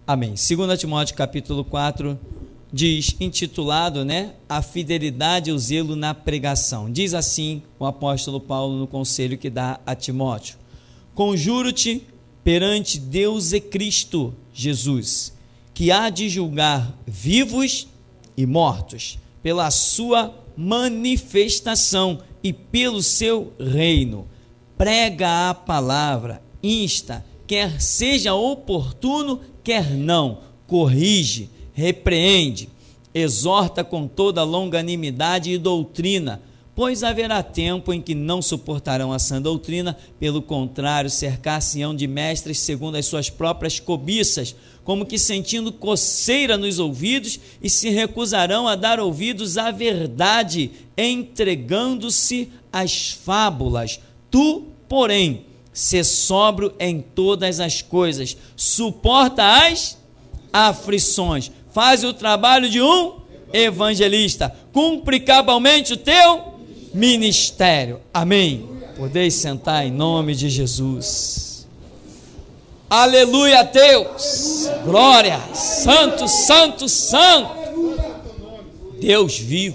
Amém. 2 Timóteo capítulo 4 diz, intitulado, a fidelidade e o zelo na pregação. Diz assim o apóstolo Paulo no conselho que dá a Timóteo: conjuro-te perante Deus e Cristo Jesus, que há de julgar vivos e mortos, pela sua manifestação e pelo seu reino. Prega a palavra, insta, quer seja oportuno, quer não, corrige, repreende, exorta com toda longanimidade e doutrina, pois haverá tempo em que não suportarão a sã doutrina, pelo contrário, cercar-se-ão de mestres segundo as suas próprias cobiças, como que sentindo coceira nos ouvidos, e se recusarão a dar ouvidos à verdade, entregando-se às fábulas. Tu, porém, sê sóbrio em todas as coisas, suporta as aflições, faz o trabalho de um evangelista, cumpre cabalmente o teu ministério. Amém. Podeis sentar em nome de Jesus. Aleluia a Deus. Glória. Santo, santo, santo. Deus vivo.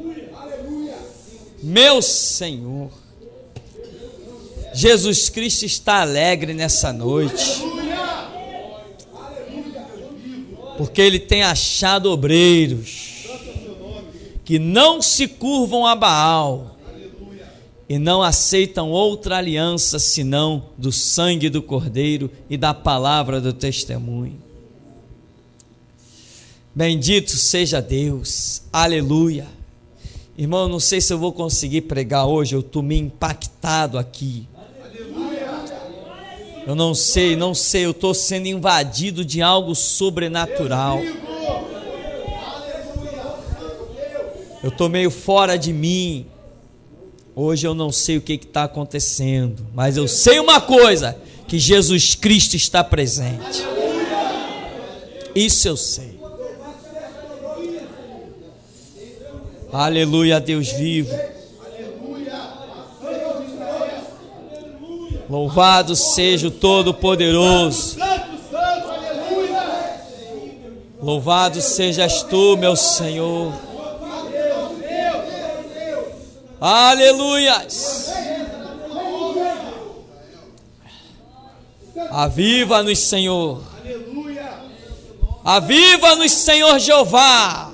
Meu Senhor. Jesus Cristo está alegre nessa noite, porque Ele tem achado obreiros que não se curvam a Baal e não aceitam outra aliança senão do sangue do Cordeiro e da palavra do testemunho. Bendito seja Deus, aleluia. Irmão, não sei se eu vou conseguir pregar hoje, eu estou meio impactado aqui. Eu não sei, eu estou sendo invadido de algo sobrenatural. Eu estou meio fora de mim. Hoje eu não sei o que está acontecendo, mas eu sei uma coisa, que Jesus Cristo está presente. Isso eu sei. Aleluia, Deus vivo. Louvado seja o Todo-Poderoso. Louvado sejas tu, meu Senhor. Aleluias. Aviva-nos, Senhor. Aviva-nos, Senhor Jeová.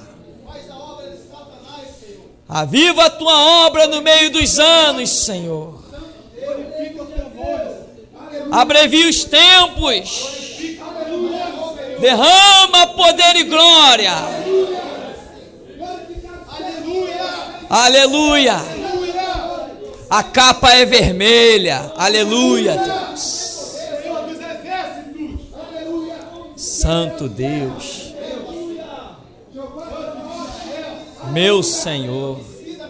Aviva a tua obra no meio dos anos, Senhor. Abrevia os tempos, derrama poder e glória. Aleluia. A capa é vermelha. Aleluia, Deus. Santo Deus, meu Senhor.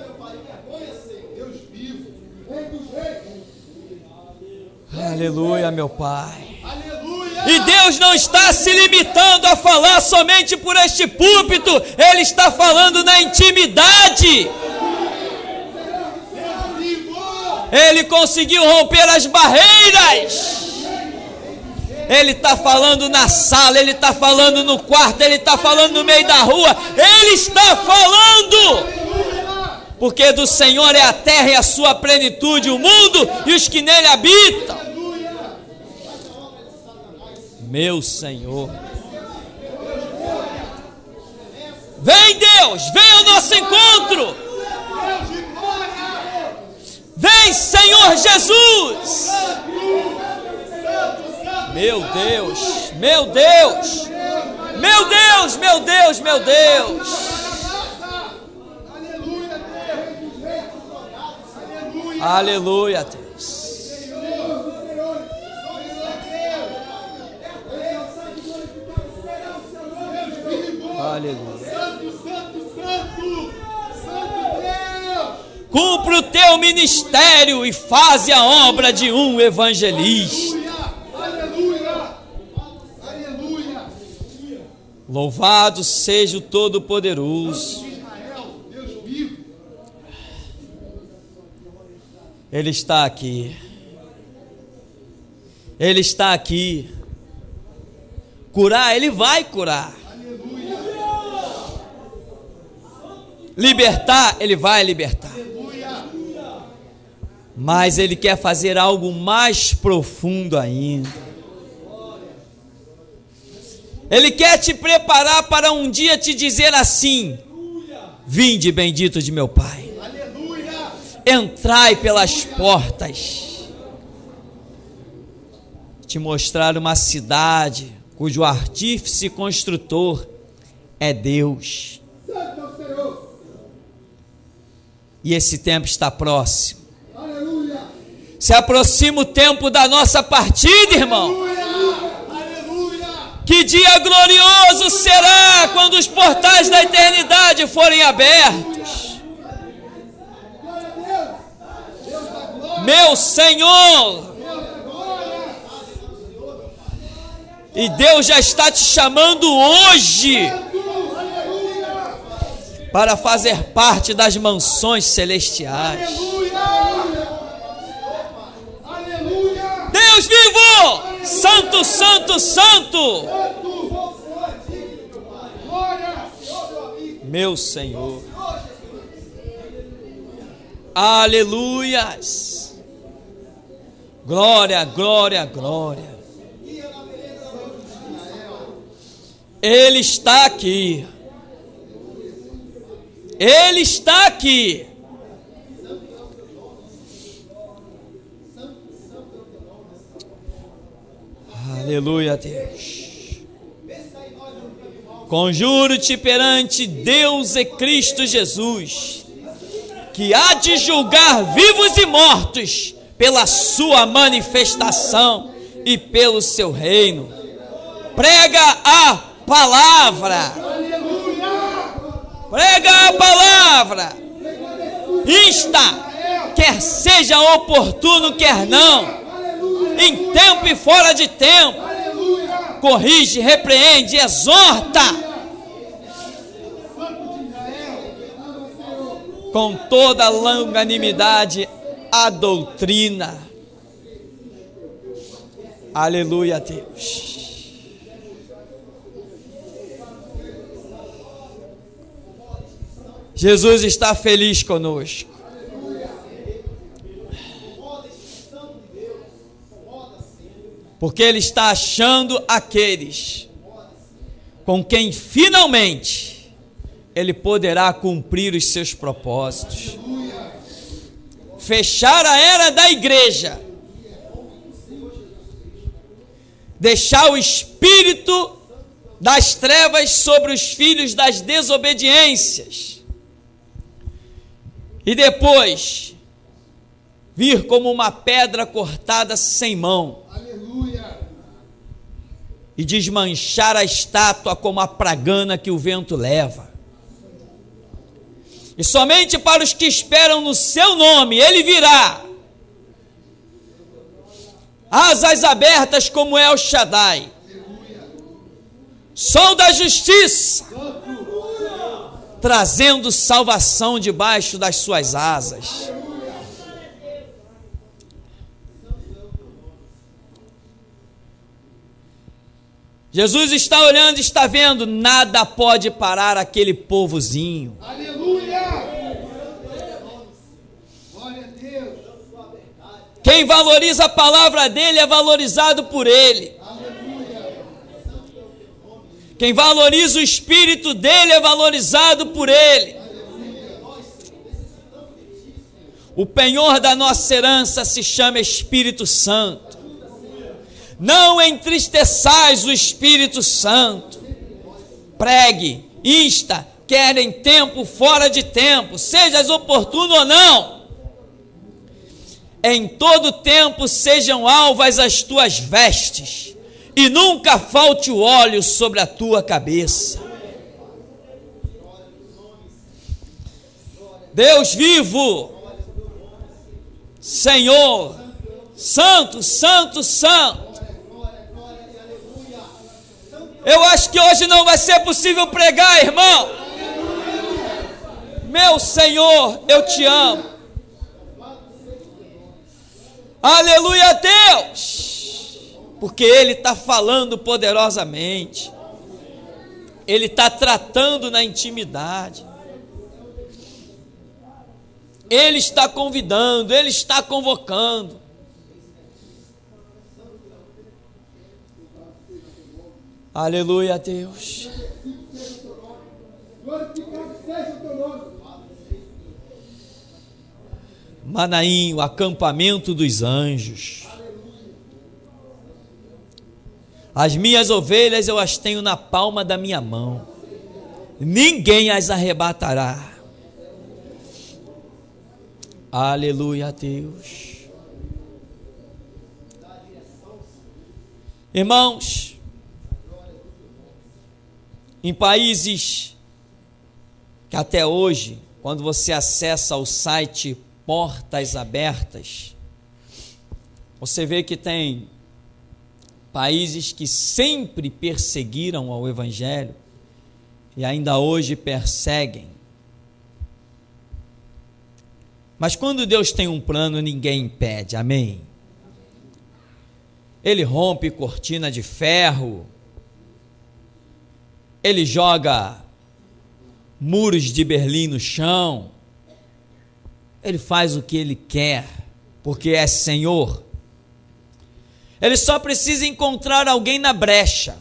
Aleluia, meu Pai. E Deus não está se limitando a falar somente por este púlpito, Ele está falando na intimidade. Ele conseguiu romper as barreiras. Ele está falando na sala, Ele está falando no quarto, Ele está falando no meio da rua. Ele está falando. Porque do Senhor é a terra e a sua plenitude, o mundo e os que nele habitam. Meu Senhor. Vem, Deus, vem ao nosso encontro. Vem, Senhor Jesus. Meu Deus, meu Deus, meu Deus, meu Deus, meu Deus. Aleluia, Deus. Aleluia. Cumpre o teu ministério e faze a obra de um evangelista. Louvado seja o Todo-Poderoso. Ele está aqui. Ele está aqui. curar, Ele vai curar. Libertar, Ele vai libertar. Mas Ele quer fazer algo mais profundo ainda. Ele quer te preparar para um dia te dizer assim: vinde, bendito de meu Pai, entrai pelas portas. Te mostrar uma cidade cujo artífice e construtor é Deus. E esse tempo está próximo. Se aproxima o tempo da nossa partida, irmão. Que dia glorioso será quando os portais da eternidade forem abertos. Meu Senhor. E Deus já está te chamando hoje para fazer parte das mansões celestiais. Deus vivo! Santo, santo, santo! Meu Senhor. Aleluias! Glória, glória, glória. Ele está aqui. Ele está aqui. Aleluia, Deus. Conjuro-te perante Deus e Cristo Jesus, que há de julgar vivos e mortos pela sua manifestação e pelo seu reino. Prega a palavra. Prega a palavra. Insta, quer seja oportuno, quer não. Em tempo e fora de tempo, corrige, repreende, exorta, com toda longanimidade a doutrina. Aleluia, Deus. Jesus está feliz conosco. Porque Ele está achando aqueles com quem finalmente Ele poderá cumprir os seus propósitos. Fechar a era da igreja. Deixar o espírito das trevas sobre os filhos das desobediências. E depois vir como uma pedra cortada sem mão. E desmanchar a estátua como a pragana que o vento leva. E somente para os que esperam no seu nome, Ele virá. Asas abertas como El Shaddai. Sol da justiça. Trazendo salvação debaixo das suas asas. Jesus está olhando e está vendo, nada pode parar aquele povozinho. Aleluia! Glória a Deus. Quem valoriza a palavra dele é valorizado por ele. Aleluia. Quem valoriza o espírito dele é valorizado por ele. Aleluia. O penhor da nossa herança se chama Espírito Santo. Não entristeçais o Espírito Santo. Pregue, insta, quer em tempo, fora de tempo, sejas oportuno ou não. Em todo tempo sejam alvas as tuas vestes, e nunca falte o óleo sobre a tua cabeça. Deus vivo, Senhor, Santo, Santo, Santo. Eu acho que hoje não vai ser possível pregar, irmão. Meu Senhor, eu te amo. Aleluia, Deus. porque Ele está falando poderosamente, Ele está tratando na intimidade, Ele está convidando, Ele está convocando. Aleluia a Deus. Manaim, o acampamento dos anjos. As minhas ovelhas eu as tenho na palma da minha mão, ninguém as arrebatará. Aleluia a Deus. Irmãos, em países que até hoje, quando você acessa o site Portas Abertas, você vê que tem países que sempre perseguiram ao Evangelho e ainda hoje perseguem. Mas quando Deus tem um plano, ninguém impede, amém? Ele rompe cortina de ferro, Ele joga muros de Berlim no chão, Ele faz o que Ele quer, porque é Senhor. Ele só precisa encontrar alguém na brecha.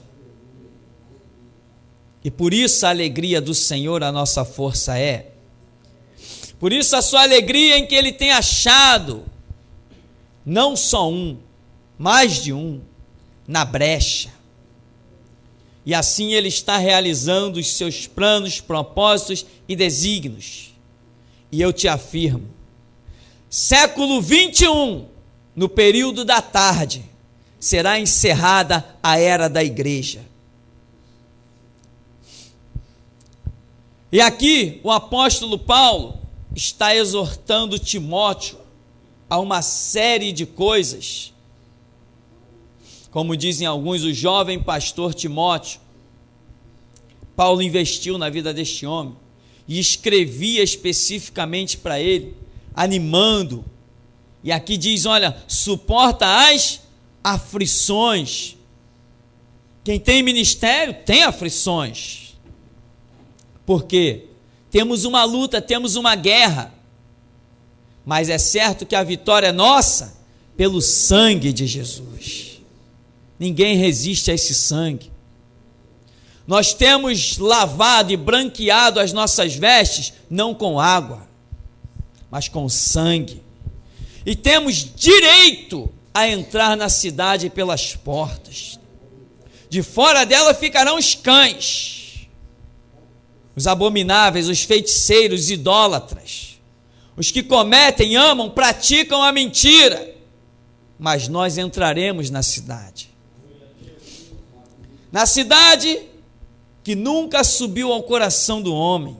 E por isso a alegria do Senhor, a nossa força é. Por isso a sua alegria em que Ele tem achado, não só um, mais de um, na brecha. E assim Ele está realizando os seus planos, propósitos e desígnios. E eu te afirmo, século 21, no período da tarde, será encerrada a era da igreja. E aqui o apóstolo Paulo está exortando Timóteo a uma série de coisas. Como dizem alguns, o jovem pastor Timóteo, Paulo investiu na vida deste homem e escrevia especificamente para ele, animando. E aqui diz, olha, suporta as aflições. Quem tem ministério tem aflições. Por quê? Temos uma luta, temos uma guerra. Mas é certo que a vitória é nossa pelo sangue de Jesus. Ninguém resiste a esse sangue. Nós temos lavado e branqueado as nossas vestes, não com água, mas com sangue. E temos direito a entrar na cidade pelas portas. De fora dela ficarão os cães, os abomináveis, os feiticeiros, os idólatras, os que cometem, amam, praticam a mentira. Mas nós entraremos na cidade. Na cidade que nunca subiu ao coração do homem.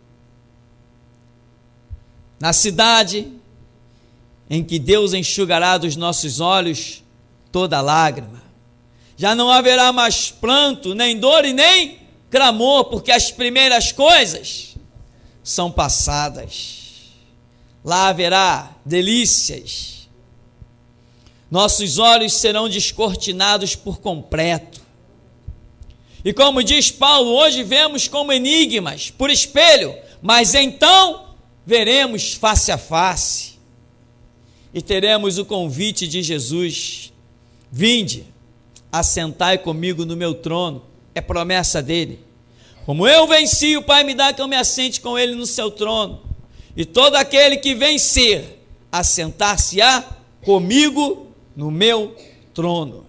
Na cidade em que Deus enxugará dos nossos olhos toda lágrima. Já não haverá mais pranto, nem dor e nem clamor, porque as primeiras coisas são passadas. Lá haverá delícias. Nossos olhos serão descortinados por completo. E como diz Paulo, hoje vemos como enigmas, por espelho, mas então veremos face a face. E teremos o convite de Jesus: vinde, assentai comigo no meu trono. É promessa dele. Como eu venci, o Pai me dá que eu me assente com ele no seu trono. E todo aquele que vencer, assentar-se-á comigo no meu trono.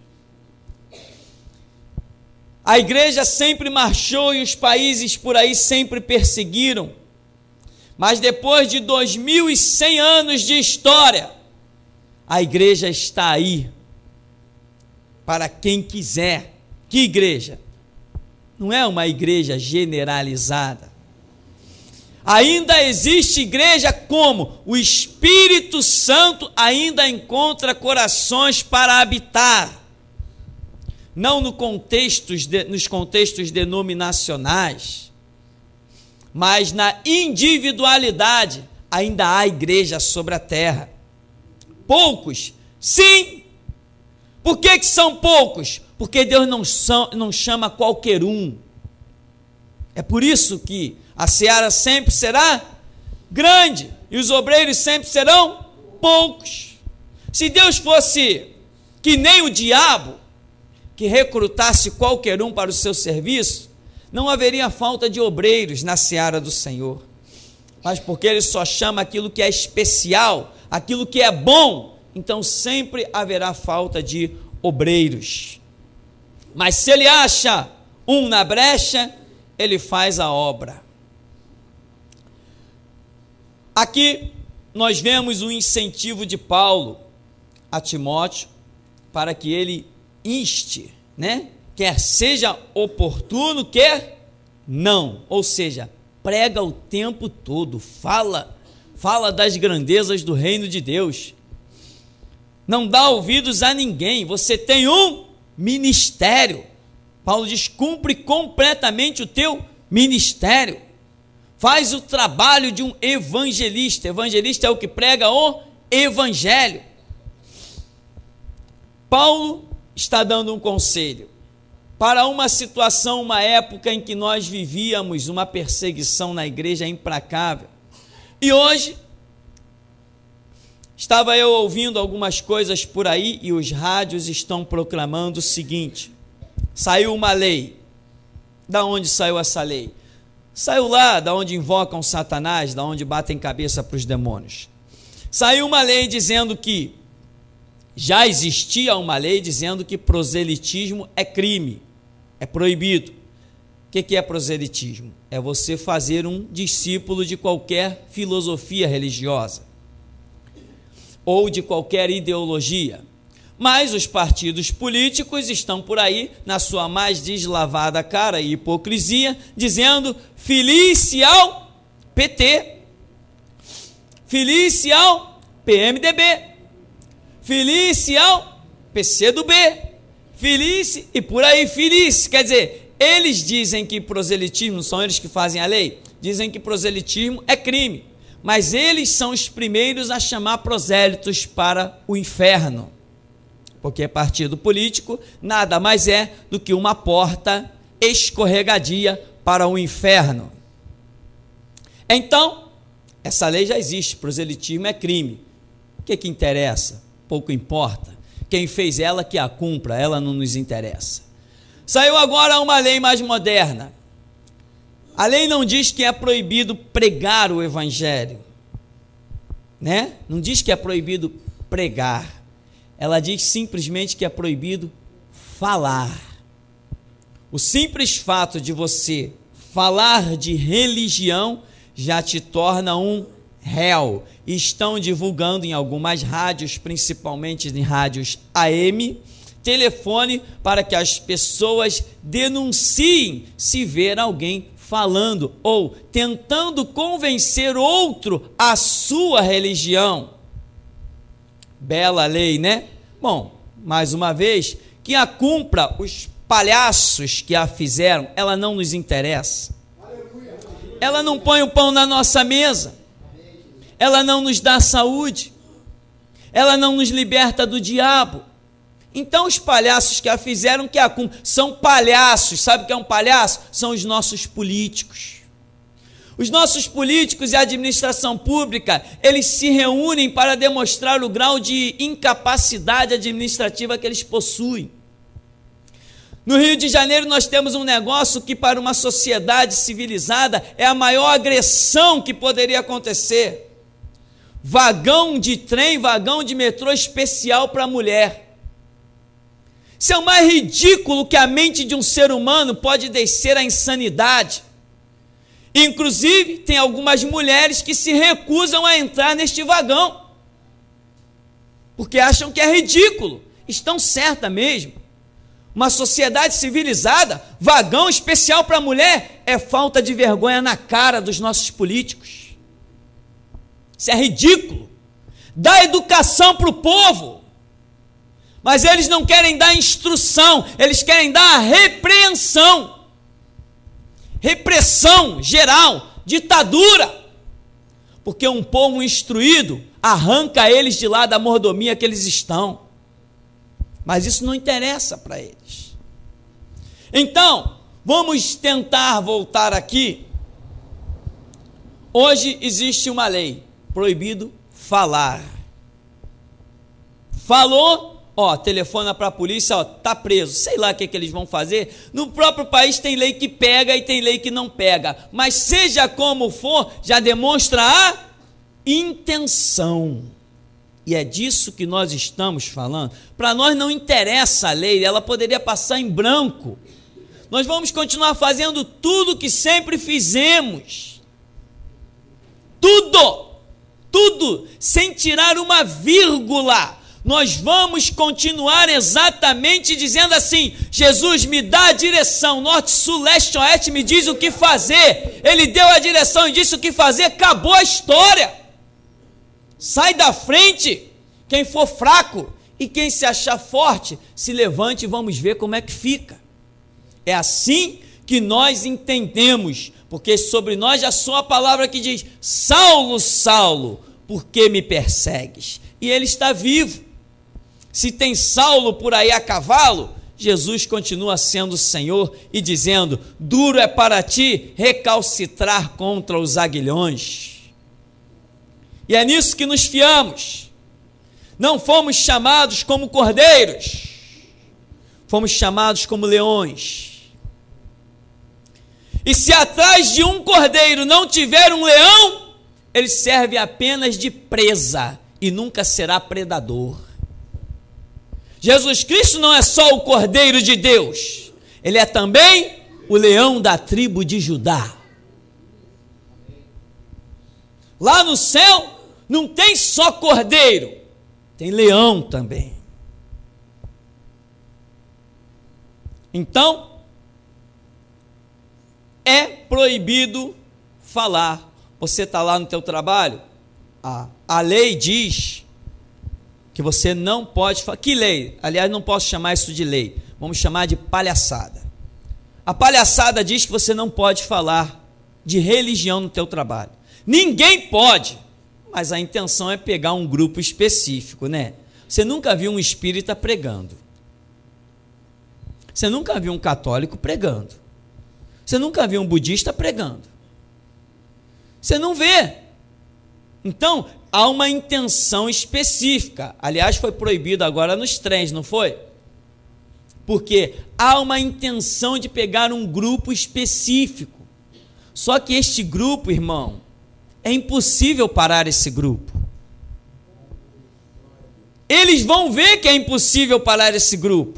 A igreja sempre marchou e os países por aí sempre perseguiram. Mas depois de 2100 anos de história, a igreja está aí para quem quiser. Que igreja? Não é uma igreja generalizada. Ainda existe igreja como o Espírito Santo ainda encontra corações para habitar. Não nos contextos denominacionais, mas na individualidade, ainda há igreja sobre a terra. Poucos, sim, Por que são poucos? Porque Deus não chama qualquer um. É por isso que a seara sempre será grande e os obreiros sempre serão poucos. Se Deus fosse que nem o diabo, que recrutasse qualquer um para o seu serviço, não haveria falta de obreiros na seara do Senhor. Mas porque Ele só chama aquilo que é especial, aquilo que é bom, então sempre haverá falta de obreiros. Mas se Ele acha um na brecha, Ele faz a obra. Aqui nós vemos o incentivo de Paulo a Timóteo para que ele inste, né? Quer seja oportuno, quer não. Ou seja, prega o tempo todo, fala das grandezas do reino de Deus. Não dá ouvidos a ninguém, você tem um ministério. Paulo diz, cumpre completamente o teu ministério. Faz o trabalho de um evangelista. Evangelista é o que prega o evangelho. Paulo está dando um conselho para uma situação, uma época em que nós vivíamos uma perseguição na igreja implacável. E hoje, estava eu ouvindo algumas coisas por aí e os rádios estão proclamando o seguinte: saiu uma lei. Da onde saiu essa lei? Saiu lá da onde invocam Satanás, da onde batem cabeça para os demônios. Saiu uma lei dizendo que já existia uma lei dizendo que proselitismo é crime, é proibido. O que é proselitismo? É você fazer um discípulo de qualquer filosofia religiosa ou de qualquer ideologia. Mas os partidos políticos estão por aí, na sua mais deslavada cara e hipocrisia, dizendo felice ao PT, felice ao PMDB, felice ao PCdoB, felice e por aí felice. Quer dizer, eles dizem que proselitismo, são eles que fazem a lei, dizem que proselitismo é crime, mas eles são os primeiros a chamar prosélitos para o inferno, porque partido político nada mais é do que uma porta escorregadia para o inferno. Então, essa lei já existe, proselitismo é crime. O que interessa? Pouco importa. Quem fez ela que a cumpra, ela não nos interessa. Saiu agora uma lei mais moderna. A lei não diz que é proibido pregar o evangelho, né? Não diz que é proibido pregar. Ela diz simplesmente que é proibido falar. O simples fato de você falar de religião já te torna um réu. Estão divulgando em algumas rádios, principalmente em rádios AM, telefone para que as pessoas denunciem se ver alguém falando ou tentando convencer outro à sua religião. Bela lei, né? Bom, mais uma vez, que a cumpra os palhaços que a fizeram, ela não nos interessa. Ela não põe o pão na nossa mesa. Ela não nos dá saúde. Ela não nos liberta do diabo. Então os palhaços que a fizeram, que a cumpram, são palhaços. Sabe o que é um palhaço? São os nossos políticos. Os nossos políticos e a administração pública, eles se reúnem para demonstrar o grau de incapacidade administrativa que eles possuem. No Rio de Janeiro nós temos um negócio que para uma sociedade civilizada é a maior agressão que poderia acontecer. Vagão de trem, vagão de metrô especial para mulher. Isso é o mais ridículo que a mente de um ser humano pode descer à insanidade. Inclusive, tem algumas mulheres que se recusam a entrar neste vagão, porque acham que é ridículo. Estão certas mesmo. Uma sociedade civilizada, vagão especial para mulher, é falta de vergonha na cara dos nossos políticos. Isso é ridículo. Dá educação para o povo, mas eles não querem dar instrução, eles querem dar a repreensão. Repressão geral, ditadura, porque um povo instruído arranca eles de lá da mordomia que eles estão. Mas isso não interessa para eles. Então, vamos tentar voltar aqui. Hoje existe uma lei, proibido falar. Falou, telefona para a polícia, tá preso. Sei lá o que eles vão fazer. No próprio país tem lei que pega e tem lei que não pega. Mas seja como for, já demonstra a intenção. E é disso que nós estamos falando. Para nós não interessa a lei, ela poderia passar em branco. Nós vamos continuar fazendo tudo que sempre fizemos. Tudo, sem tirar uma vírgula. Nós vamos continuar exatamente dizendo assim: Jesus, me dá a direção, norte, sul, leste, oeste, me diz o que fazer. Ele deu a direção e disse o que fazer, acabou a história. Sai da frente, quem for fraco, e quem se achar forte, se levante e vamos ver como é que fica. É assim que nós entendemos, porque sobre nós já soa a palavra que diz: Saulo, Saulo, por que me persegues? E ele está vivo. Se tem Saulo por aí a cavalo, Jesus continua sendo Senhor e dizendo: duro é para ti recalcitrar contra os aguilhões. E é nisso que nos fiamos. Não fomos chamados como cordeiros, fomos chamados como leões. E se atrás de um cordeiro não tiver um leão, ele serve apenas de presa e nunca será predador. Jesus Cristo não é só o Cordeiro de Deus, ele é também o leão da tribo de Judá. Lá no céu não tem só cordeiro, tem leão também. Então, é proibido falar. Você está lá no teu trabalho, a lei diz que você não pode falar. Que lei? Aliás, não posso chamar isso de lei, vamos chamar de palhaçada. A palhaçada diz que você não pode falar de religião no teu trabalho. Ninguém pode, mas a intenção é pegar um grupo específico, né? Você nunca viu um espírita pregando, você nunca viu um católico pregando, você nunca viu um budista pregando, você não vê. Então, há uma intenção específica. Aliás, foi proibido agora nos trens, não foi? Porque há uma intenção de pegar um grupo específico. Só que este grupo, irmão, é impossível parar esse grupo. Eles vão ver que é impossível parar esse grupo.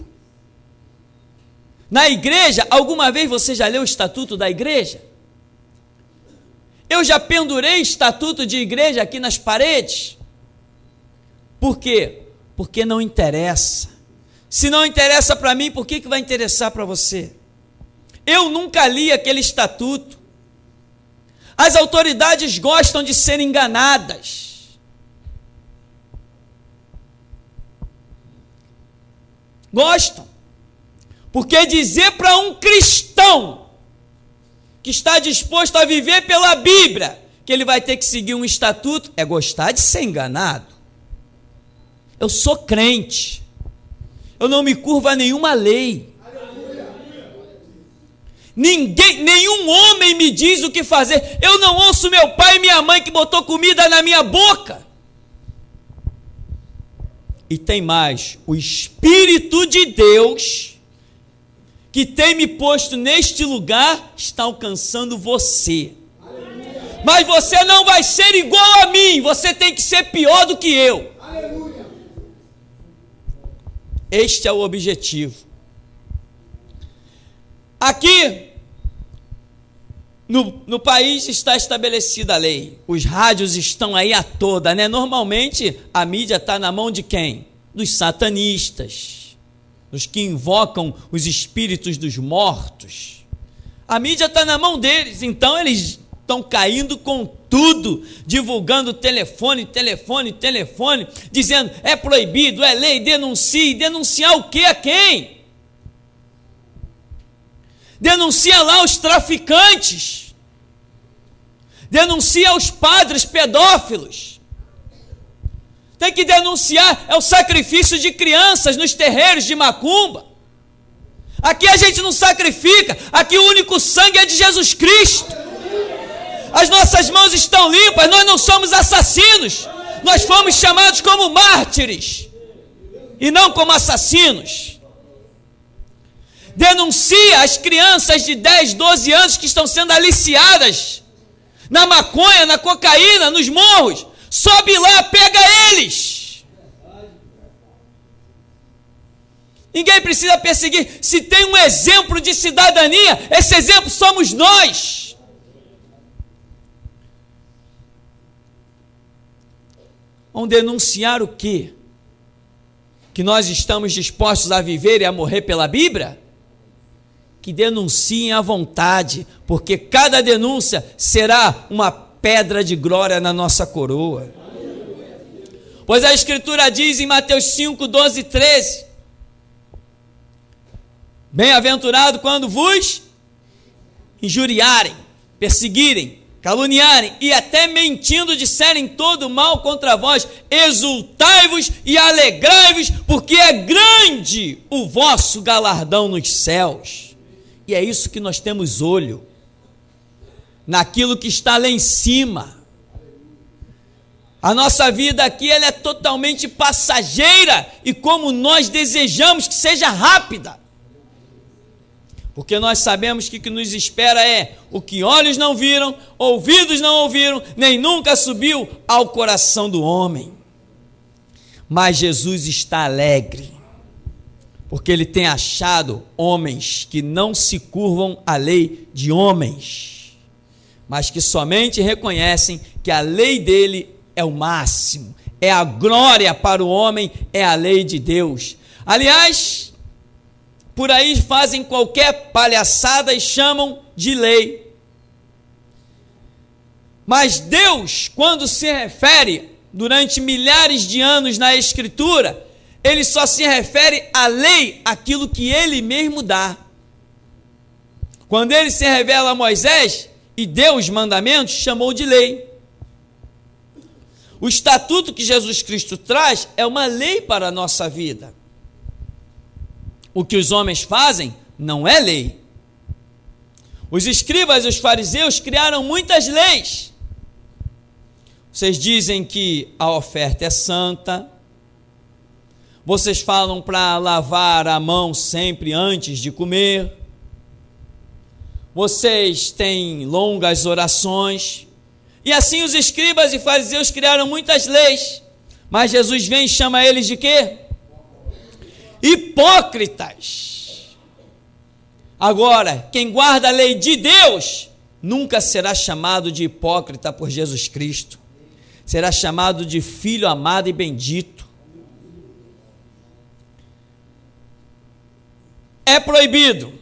Na igreja, alguma vez você já leu o estatuto da igreja? Eu já pendurei estatuto de igreja aqui nas paredes. Por quê? Porque não interessa. Se não interessa para mim, por que vai interessar para você? Eu nunca li aquele estatuto. As autoridades gostam de ser enganadas. Gostam. Porque dizer para um cristão que está disposto a viver pela Bíblia que ele vai ter que seguir um estatuto é gostar de ser enganado. Eu sou crente. Eu não me curvo a nenhuma lei. Nenhum homem me diz o que fazer. Eu não ouço meu pai e minha mãe que botou comida na minha boca. E tem mais, o Espírito de Deus que tem me posto neste lugar está alcançando você. Aleluia. Mas você não vai ser igual a mim, você tem que ser pior do que eu. Aleluia. Este é o objetivo. Aqui no país está estabelecida a lei, os rádios estão aí a toda, né? Normalmente a mídia está na mão de quem? Dos satanistas, dos que invocam os espíritos dos mortos. A mídia está na mão deles, então eles estão caindo com tudo, divulgando telefone, dizendo é proibido, é lei, denuncie. Denunciar o quê? A quem? Denuncia lá os traficantes, denuncia os padres pedófilos. tem que denunciar é o sacrifício de crianças nos terreiros de macumba. Aqui a gente não sacrifica, aqui o único sangue é de Jesus Cristo. As nossas mãos estão limpas, nós não somos assassinos, nós fomos chamados como mártires e não como assassinos. Denuncia as crianças de 10, 12 anos que estão sendo aliciadas na maconha, na cocaína, nos morros. Sobe lá, pega eles. Ninguém precisa perseguir. Se tem um exemplo de cidadania, esse exemplo somos nós. Vão denunciar o quê? Que nós estamos dispostos a viver e a morrer pela Bíblia? Que denunciem à vontade, porque cada denúncia será uma pedra de glória na nossa coroa. Pois a Escritura diz em Mateus 5, 12 e 13: bem-aventurado quando vos injuriarem, perseguirem, caluniarem e até mentindo disserem todo mal contra vós, exultai-vos e alegrai-vos, porque é grande o vosso galardão nos céus. E é isso que nós temos olho, naquilo que está lá em cima. A nossa vida aqui ela é totalmente passageira, e como nós desejamos que seja rápida, porque nós sabemos que o que nos espera é o que olhos não viram, ouvidos não ouviram, nem nunca subiu ao coração do homem. Mas Jesus está alegre, porque ele tem achado homens que não se curvam à lei de homens, mas que somente reconhecem que a lei dele é o máximo, é a glória para o homem, é a lei de Deus. Aliás, por aí fazem qualquer palhaçada e chamam de lei. Mas Deus, quando se refere durante milhares de anos na Escritura, ele só se refere à lei, aquilo que ele mesmo dá. Quando ele se revela a Moisés e deu os mandamentos, chamou de lei. O estatuto que Jesus Cristo traz é uma lei para a nossa vida. O que os homens fazem não é lei. Os escribas e os fariseus criaram muitas leis. Vocês dizem que a oferta é santa. Vocês falam para lavar a mão sempre antes de comer. Vocês têm longas orações. E assim os escribas e fariseus criaram muitas leis. Mas Jesus vem e chama eles de quê? Hipócritas. Agora, quem guarda a lei de Deus nunca será chamado de hipócrita por Jesus Cristo. Será chamado de filho amado e bendito. É proibido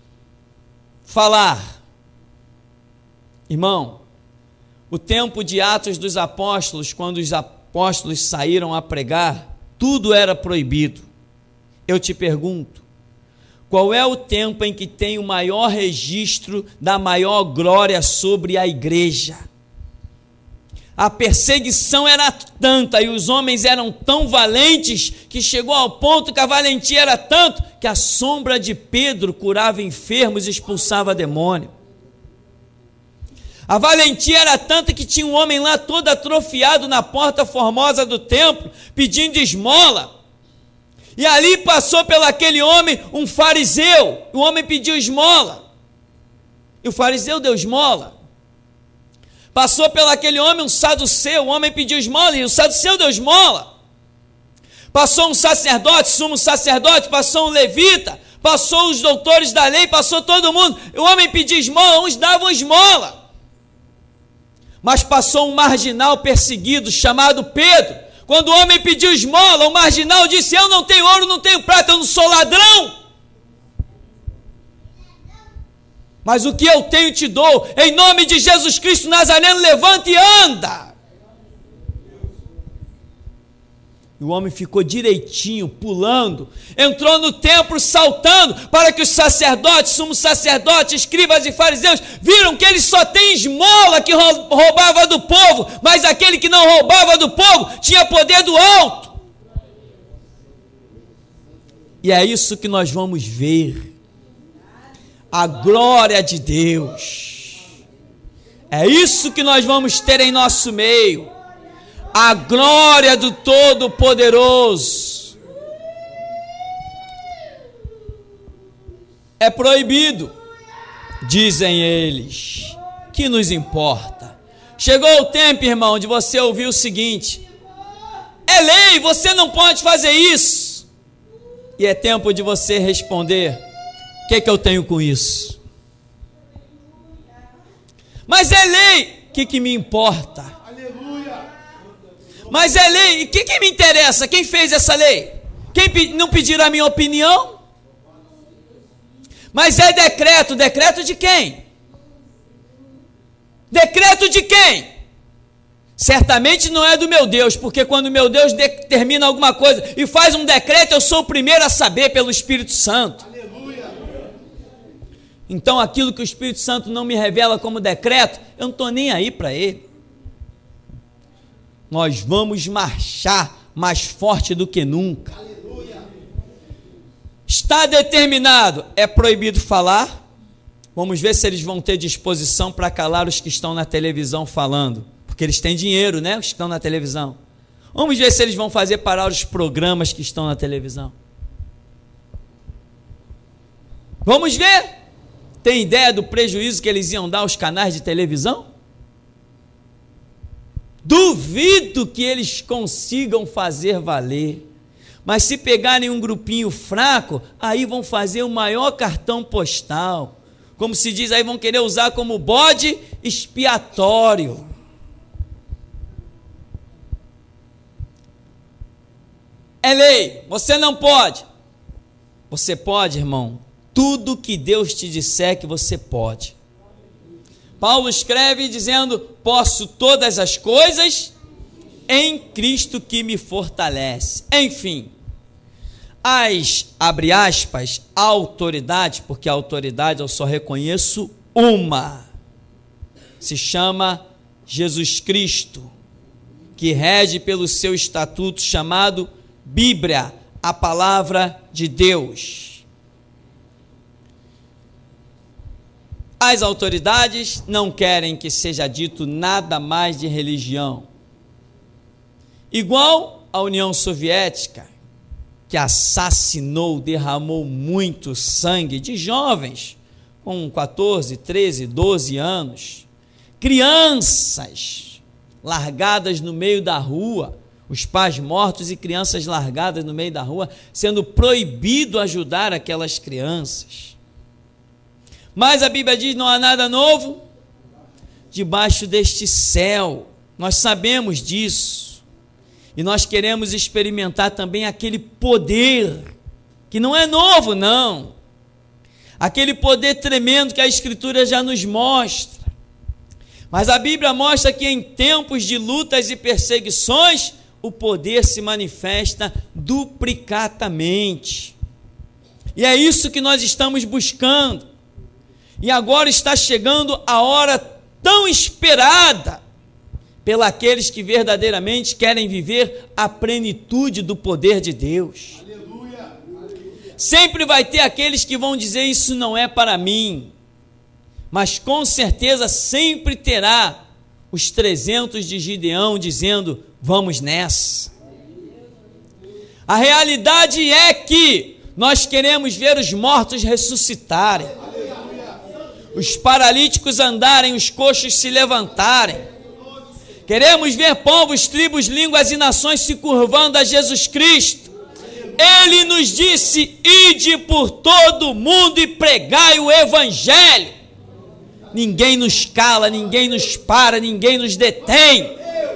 falar. Irmão, o tempo de Atos dos Apóstolos, quando os apóstolos saíram a pregar, tudo era proibido. Eu te pergunto, qual é o tempo em que tem o maior registro da maior glória sobre a igreja? A perseguição era tanta e os homens eram tão valentes que chegou ao ponto que a valentia era tanto que a sombra de Pedro curava enfermos e expulsava demônio. A valentia era tanta que tinha um homem lá todo atrofiado na porta formosa do templo pedindo esmola. E ali passou pelaquele homem um fariseu. O homem pediu esmola e o fariseu deu esmola. Passou pelaquele homem um saduceu, o homem pediu esmola e o saduceu deu esmola. Passou um sacerdote, sumo sacerdote, passou um levita, passou os doutores da lei, passou todo mundo. O homem pediu esmola, uns davam esmola. Mas passou um marginal perseguido chamado Pedro. Quando o homem pediu esmola, o marginal disse: eu não tenho ouro, não tenho prata, eu não sou ladrão. Mas o que eu tenho te dou, em nome de Jesus Cristo Nazareno, levanta e anda. E o homem ficou direitinho, pulando, entrou no templo saltando, para que os sacerdotes, sumos sacerdotes, escribas e fariseus, viram que ele só tem esmola que roubava do povo, mas aquele que não roubava do povo tinha poder do alto. E é isso que nós vamos ver, a glória de Deus, é isso que nós vamos ter em nosso meio, a glória do Todo-Poderoso. É proibido, dizem eles, que nos importa? Chegou o tempo, irmão, de você ouvir o seguinte: é lei, você não pode fazer isso. E é tempo de você responder: o que eu tenho com isso? Mas é lei, o que me importa? Mas é lei, e o que me interessa? Quem fez essa lei? Quem não pediram a minha opinião? Mas é decreto, decreto de quem? Decreto de quem? Certamente não é do meu Deus, porque quando meu Deus determina alguma coisa e faz um decreto, eu sou o primeiro a saber pelo Espírito Santo. Aleluia. Então aquilo que o Espírito Santo não me revela como decreto, eu não estou nem aí para ele. Nós vamos marchar mais forte do que nunca. Aleluia. Está determinado, é proibido falar. Vamos ver se eles vão ter disposição para calar os que estão na televisão falando, porque eles têm dinheiro, né? Os que estão na televisão. Vamos ver se eles vão fazer parar os programas que estão na televisão. Vamos ver. Tem ideia do prejuízo que eles iam dar aos canais de televisão? Duvido que eles consigam fazer valer. Mas se pegarem um grupinho fraco, aí vão fazer o maior cartão postal. Como se diz aí, vão querer usar como bode expiatório. É lei, você não pode. Você pode, irmão, tudo que Deus te disser que você pode. Paulo escreve dizendo: posso todas as coisas em Cristo que me fortalece. Enfim, abre aspas, autoridade, porque a autoridade eu só reconheço uma, se chama Jesus Cristo, que rege pelo seu estatuto chamado Bíblia, a palavra de Deus. As autoridades não querem que seja dito nada mais de religião. Igual a União Soviética, que assassinou, derramou muito sangue de jovens com 14, 13, 12 anos, crianças largadas no meio da rua, os pais mortos e crianças largadas no meio da rua, sendo proibido ajudar aquelas crianças. Mas a Bíblia diz: não há nada novo debaixo deste céu. Nós sabemos disso. E nós queremos experimentar também aquele poder, que não é novo, não. Aquele poder tremendo que a Escritura já nos mostra. Mas a Bíblia mostra que em tempos de lutas e perseguições, o poder se manifesta duplicadamente. E é isso que nós estamos buscando. E agora está chegando a hora tão esperada pelos que verdadeiramente querem viver a plenitude do poder de Deus. Aleluia. Sempre vai ter aqueles que vão dizer: isso não é para mim. Mas com certeza sempre terá os 300 de Gideão dizendo: vamos nessa. A realidade é que nós queremos ver os mortos ressuscitarem, os paralíticos andarem, os coxos se levantarem. Queremos ver povos, tribos, línguas e nações se curvando a Jesus Cristo. Ele nos disse: ide por todo o mundo e pregai o Evangelho. Ninguém nos cala, ninguém nos para, ninguém nos detém.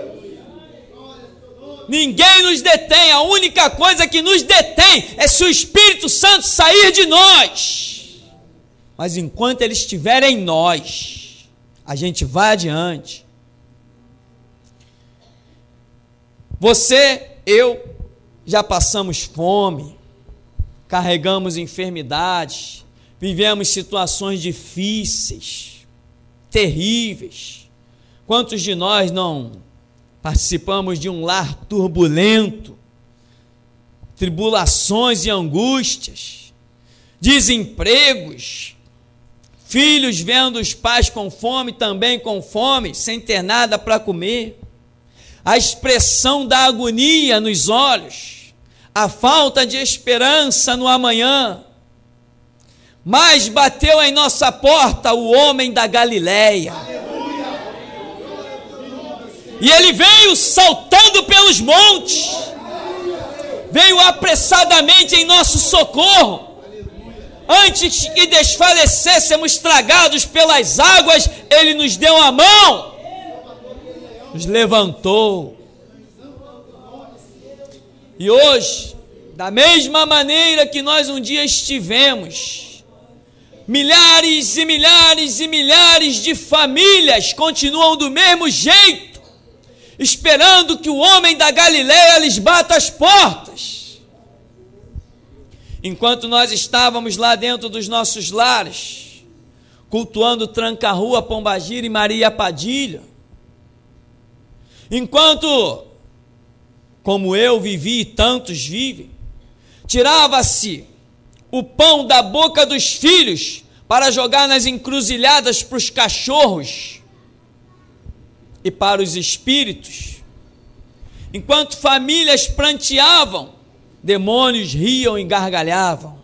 Ninguém nos detém. A única coisa que nos detém é se o Espírito Santo sair de nós. Mas enquanto ele estiver em nós, a gente vai adiante. Você, eu, já passamos fome, carregamos enfermidades, vivemos situações difíceis, terríveis. Quantos de nós não participamos de um lar turbulento, tribulações e angústias, desempregos, filhos vendo os pais com fome, também com fome, sem ter nada para comer, a expressão da agonia nos olhos, a falta de esperança no amanhã. Mas bateu em nossa porta o homem da Galileia. E ele veio saltando pelos montes, veio apressadamente em nosso socorro. Antes que desfalecêssemos tragados pelas águas, ele nos deu a mão, nos levantou. E hoje, da mesma maneira que nós um dia estivemos, milhares e milhares e milhares de famílias continuam do mesmo jeito, esperando que o homem da Galileia lhes bata as portas. Enquanto nós estávamos lá dentro dos nossos lares, cultuando Tranca-Rua, Pombagira e Maria Padilha, enquanto, como eu vivi e tantos vivem, tirava-se o pão da boca dos filhos para jogar nas encruzilhadas para os cachorros e para os espíritos, enquanto famílias pranteavam, demônios riam e gargalhavam.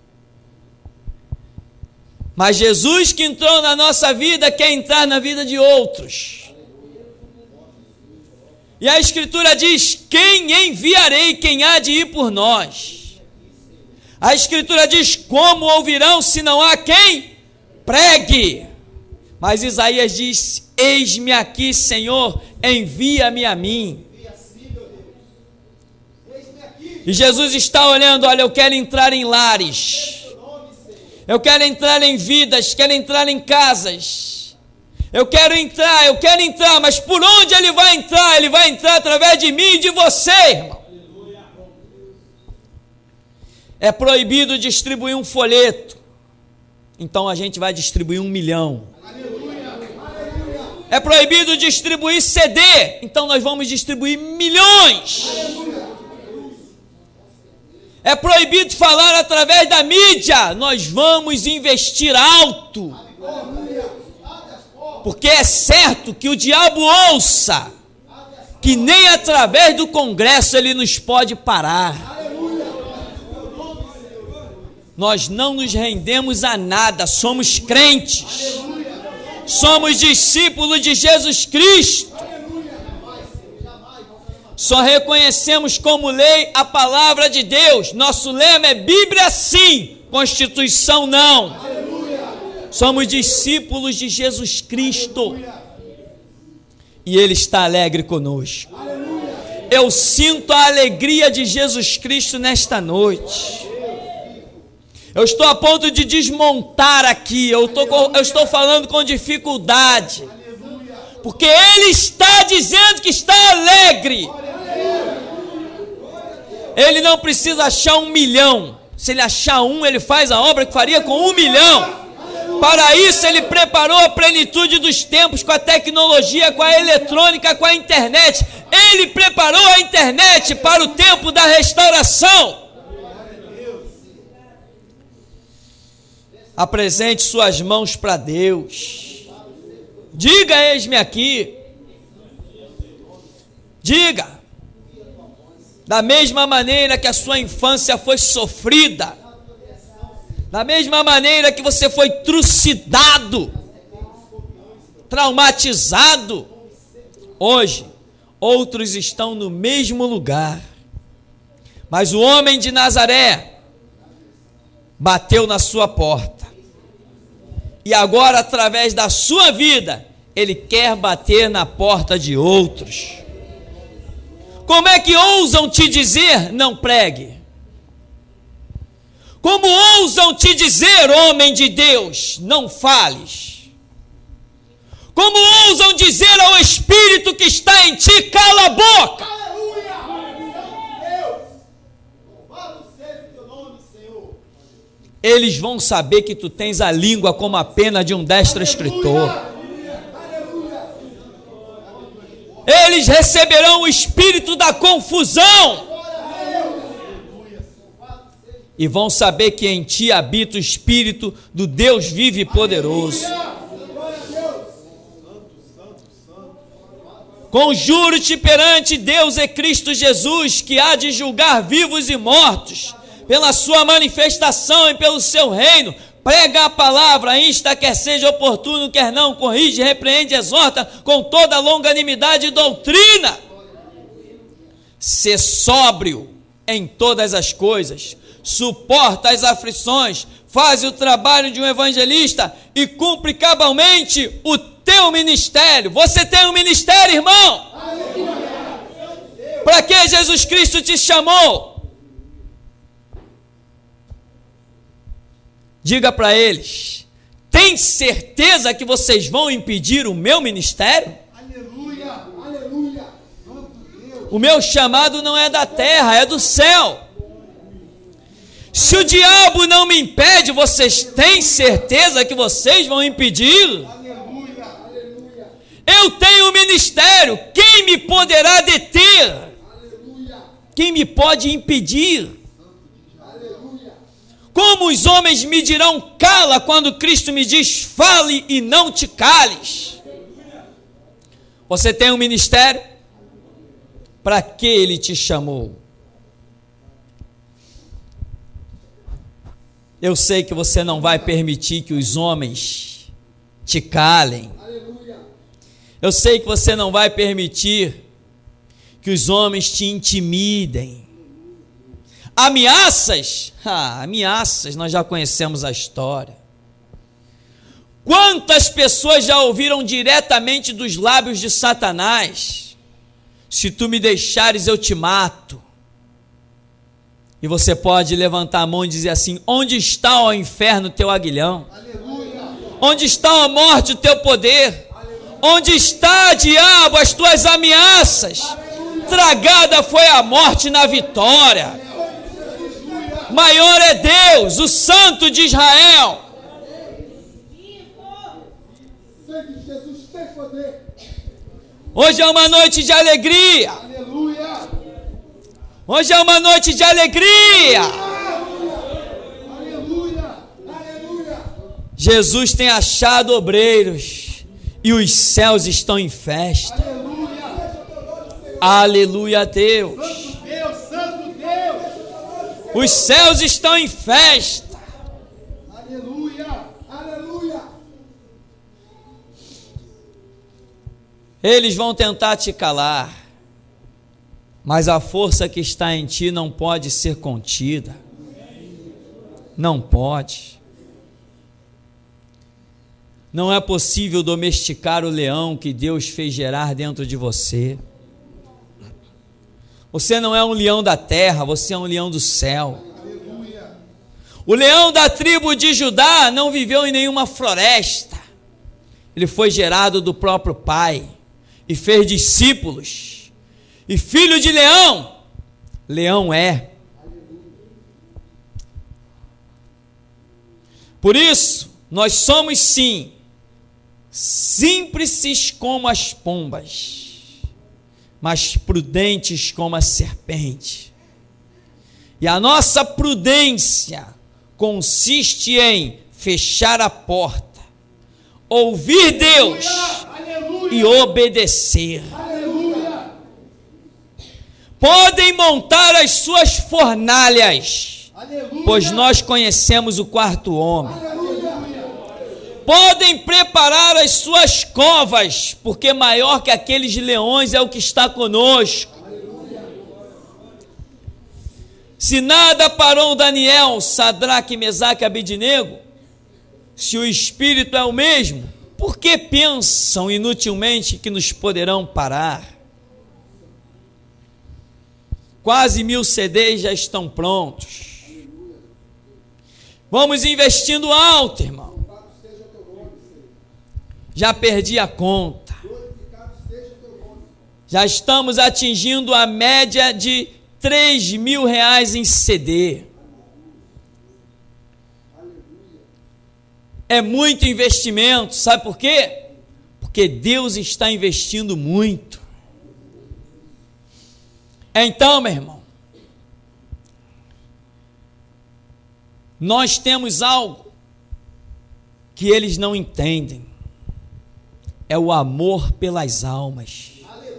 Mas Jesus, que entrou na nossa vida, quer entrar na vida de outros. E a Escritura diz: quem enviarei, quem há de ir por nós? A Escritura diz: como ouvirão se não há quem pregue? Mas Isaías diz: eis-me aqui, Senhor, envia-me a mim. E Jesus está olhando: olha, eu quero entrar em lares, eu quero entrar em vidas, quero entrar em casas, eu quero entrar, mas por onde ele vai entrar? Ele vai entrar através de mim e de você, irmão. É proibido distribuir um folheto, então a gente vai distribuir 1 milhão. É proibido distribuir CD, então nós vamos distribuir milhões. É proibido falar através da mídia, nós vamos investir alto, porque é certo que o diabo ouça que nem através do Congresso ele nos pode parar. Nós não nos rendemos a nada, somos crentes, somos discípulos de Jesus Cristo. Só reconhecemos como lei a palavra de Deus. Nosso lema é Bíblia sim, Constituição não. Somos discípulos de Jesus Cristo. E Ele está alegre conosco. Eu sinto a alegria de Jesus Cristo nesta noite. Eu estou a ponto de desmontar aqui. Eu estou falando com dificuldade, porque Ele está dizendo que está alegre. Ele não precisa achar 1 milhão. Se ele achar um, ele faz a obra que faria com 1 milhão. Para isso ele preparou a plenitude dos tempos, com a tecnologia, com a eletrônica, com a internet. Ele preparou a internet para o tempo da restauração. Apresente suas mãos para Deus. Diga: eis-me aqui. Diga. Da mesma maneira que a sua infância foi sofrida, da mesma maneira que você foi trucidado, traumatizado, hoje outros estão no mesmo lugar. Mas o homem de Nazaré bateu na sua porta, e agora, através da sua vida, ele quer bater na porta de outros. Como é que ousam te dizer, não pregue? Como ousam te dizer, homem de Deus, não fales? Como ousam dizer ao Espírito que está em ti, cala a boca? eles vão saber que tu tens a língua como a pena de um destro escritor. Eles receberão o espírito da confusão e vão saber que em ti habita o espírito do Deus vivo e poderoso. Conjuro-te perante Deus e Cristo Jesus, que há de julgar vivos e mortos, pela sua manifestação e pelo seu reino. Prega a palavra, insta, quer seja oportuno, quer não, corrige, repreende, exorta com toda longanimidade e doutrina. Sê sóbrio em todas as coisas, suporta as aflições, faz o trabalho de um evangelista e cumpre cabalmente o teu ministério. Você tem um ministério, irmão? Para que Jesus Cristo te chamou? Diga para eles: tem certeza que vocês vão impedir o meu ministério? Aleluia, aleluia. O meu chamado não é da terra, é do céu. Se o diabo não me impede, vocês têm certeza que vocês vão impedir? Aleluia, aleluia. Eu tenho um ministério, quem me poderá deter? Aleluia, Quem me pode impedir? aleluia. Como os homens me dirão cala, quando Cristo me diz fale e não te cales? Você tem um ministério? Para que ele te chamou? Eu sei que você não vai permitir que os homens te calem. Aleluia. Eu sei que você não vai permitir que os homens te intimidem. Ameaças? Ameaças, nós já conhecemos a história. Quantas pessoas já ouviram diretamente dos lábios de Satanás: se tu me deixares, eu te mato. E você pode levantar a mão e dizer assim: onde está, ó inferno, teu aguilhão? Aleluia. Onde está a morte, o teu poder? Onde está, diabo, as tuas ameaças? Tragada foi a morte na vitória. Maior é Deus, o Santo de Israel. Sangue de Jesus tem poder. Hoje é uma noite de alegria. Aleluia. Hoje é uma noite de alegria. Aleluia. Aleluia. Jesus tem achado obreiros e os céus estão em festa. Aleluia. Aleluia a Deus. Santo Deus, Santo Deus. Os céus estão em festa. Aleluia. Aleluia. Eles vão tentar te calar, mas a força que está em ti não pode ser contida. Não pode. Não é possível domesticar o leão que Deus fez gerar dentro de você. Você não é um leão da terra, você é um leão do céu. Aleluia. O leão da tribo de Judá não viveu em nenhuma floresta. Ele foi gerado do próprio Pai e fez discípulos. E filho de leão, leão é. Por isso, nós somos sim simples como as pombas, mas prudentes como a serpente. E a nossa prudência consiste em fechar a porta, ouvir Deus e obedecer. Aleluia. Podem montar as suas fornalhas, Aleluia. pois nós conhecemos o quarto homem. Aleluia. Podem preparar as suas covas, porque maior que aqueles leões é o que está conosco. Se nada parou Daniel, Sadraque, Mesaque e Abednego, se o Espírito é o mesmo, por que pensam inutilmente que nos poderão parar? Quase 1000 CDs já estão prontos. Vamos investindo alto, irmão. Já perdi a conta. Já estamos atingindo a média de R$3.000 em CD. É muito investimento. Sabe por quê? Porque Deus está investindo muito. Então, meu irmão, nós temos algo que eles não entendem. É o amor pelas almas.